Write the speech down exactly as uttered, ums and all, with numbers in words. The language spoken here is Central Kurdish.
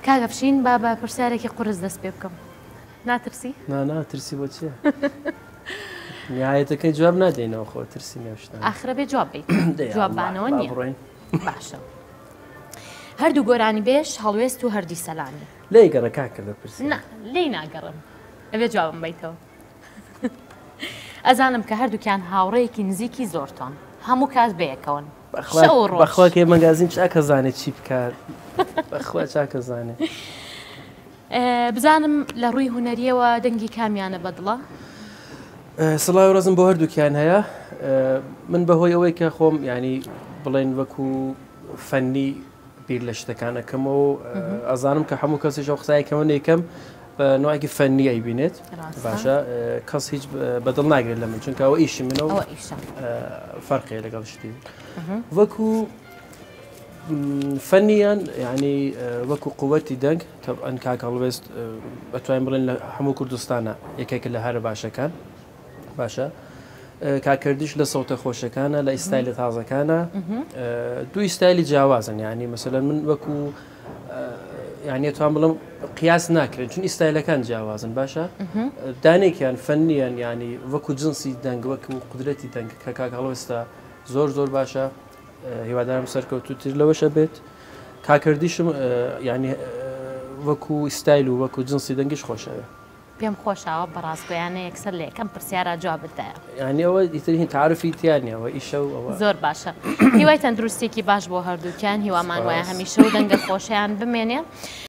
کاگەفشین با بە پرسیارێکی قورس دەست پێ بکەم ناترسی؟ نا ناترسی بۆ چیە؟ نهایەتەکەی جواب نادەینەوە خۆ ترسی نێشتان ئاخرە بێ جواب بیت جواببانەوە نییە بڕۆین باشە هەردوو گۆرانی بێش هەڵوێست و هەردی سەلامی لێی گەڕە کاکە دەپرسی نا لی ناگەڕم ئەبێ جوابم بیتەوە ئەزانم کە هەردووکیان هاوڕەیەکی نزیکی زۆرتان هەموو کات بەیەکەون بەخوا کێ مەگازین چاکە زانێت چی بکات بەخوا چاکە زانێت بزانم لە ڕووی هوەریەوە دەنگی کامیانە بەدڵە سڵاو ڕزم بۆ هەردووکیان هەیە من بەهۆی ئەوەی کە خۆم ینی بڵێن وەکو فەنی بیر لە شتەکانەکەمەوە ئەزانم کە هەموو کەسیش ئەو قسایەکەەوە نێکەم بە نوعکی فەنی ئەیبینێت باشە کەس هیچ بەدڵ ناگرێت لە من چونکە ئەوە ئیشی منەوە فەرقی لەگەڵ شتی وەکو فەنیان ینی وەکو قووەتی دەنگ ئەن کاکەڵوێست بەتوانین بڵێن لە هەموو کوردستانە یەکێک لە هەرە باشەکان باشە کاکردیش لە سەوتە خۆشەکانە لە ئیستایلی تازەکانە دوو ئیستایلی جیاوازن ینی مەسەلەن من وەکو یعنی توان بڵم قیاس ناکرێن چون ئیستایلەکان جیاوازن باشە دانێکیان فەنیان ینی وەکو جنسی دەنگ وەکو قدرەتی دەنگ کە کاکەڵوێستە زۆر زۆر باشە هیوادارم سەرکەوتوتر لەوەشە بێت کاکردیشم ینی وەکو ئیستایل و وەکو جنسی دەنگیش خۆشەوە پێم خۆشەوە بەڕاستگویانە یەکسەر لە یەکەم پرسیارە جوابتایە ینی ئەوە ئیترین تعرفی تیانیەوە ئیشە و ئەوە زۆر باشە هیوای تەندروستێکی باش بۆ هەردووکیان هیوامان وایە هەمیشە و دەنگە خۆشیان بمێنێ